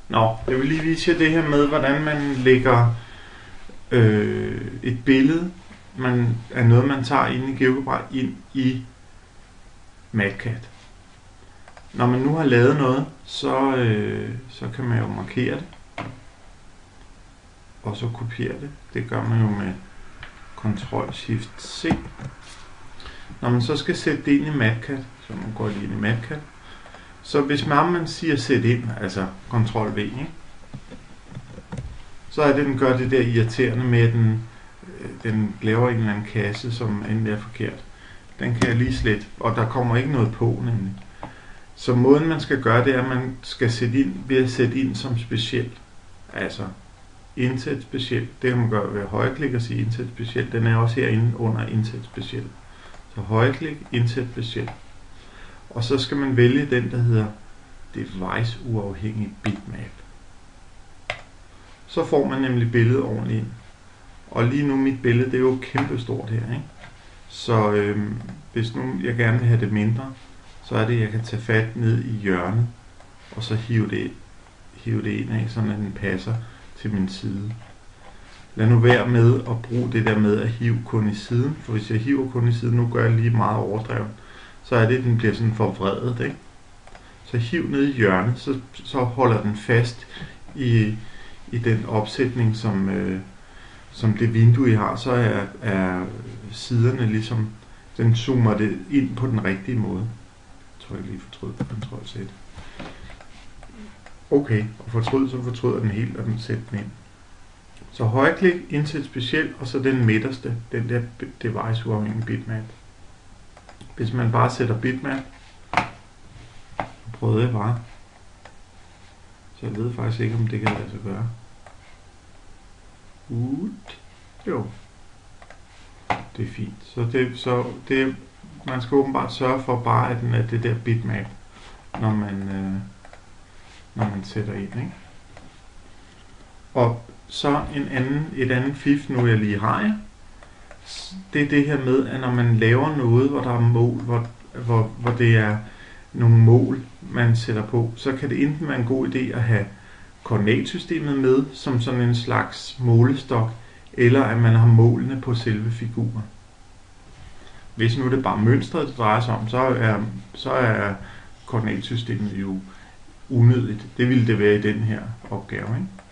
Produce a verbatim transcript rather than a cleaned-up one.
Nå, jeg vil lige vise jer det her med, hvordan man lægger øh, et billede man, af noget, man tager ind i GeoGebra ind i MatCat. Når man nu har lavet noget, så, øh, så kan man jo markere det, og så kopiere det. Det gør man jo med Ctrl Shift C. Når man så skal sætte det ind i MatCat, så man går lige ind i MatCat, så hvis man, man siger sæt ind, altså Ctrl V, ikke? Så er det, den gør det der irriterende med, at den, den laver en eller anden kasse, som endelig er forkert. Den kan jeg lige slette, og der kommer ikke noget på nemlig. Så måden man skal gøre det er, at man skal sætte ind ved at sætte ind som speciel. Altså indsæt speciel. Det kan man gøre ved at højreklikke og sige indsæt speciel. Den er også herinde under indsæt speciel. Så højreklik, indsæt speciel. Og så skal man vælge den, der hedder device uafhængig bitmap. Så får man nemlig billedet ordentligt ind. Og lige nu mit billede, det er jo kæmpestort her, ikke? Så øhm, hvis nu jeg gerne vil have det mindre, så er det, at jeg kan tage fat ned i hjørnet, og så hive det, hive det ind af, sådan at den passer til min side. Lad nu være med at bruge det der med at hive kun i siden, for hvis jeg hiver kun i siden, nu gør jeg lige meget overdrevet, så er det, at den bliver sådan forvredet, ikke? Så hiv ned i hjørnet, så, så holder den fast i, i den opsætning, som, øh, som det vindue, I har, så er, er siderne ligesom, den zoomer det ind på den rigtige måde. Jeg tror, jeg lige fortryd på Ctrl Z. Okay, og fortryd, så fortryder den helt, og den sætter den ind. Så højreklik, indsæt speciel, og så den midterste, den der device uafhængig bitmap. Hvis man bare sætter bitmap, så prøvede jeg bare. Så jeg ved faktisk ikke, om det kan lade sig gøre. Ud. Jo. Det er fint. Så det, så det, man skal åbenbart sørge for bare, at den er det der bitmap, når man, øh, når man sætter ind, ikke? Og så en anden, et andet fif, nu jeg lige har jer, det er det her med, at når man laver noget, hvor der er mål, hvor, hvor, hvor det er nogle mål, man sætter på, så kan det enten være en god idé at have koordinatsystemet med, som sådan en slags målestok, eller at man har målene på selve figuren. Hvis nu det er bare mønstret, det drejer sig om, så er, så er koordinatsystemet jo unødigt. Det ville det være i den her opgave, ikke?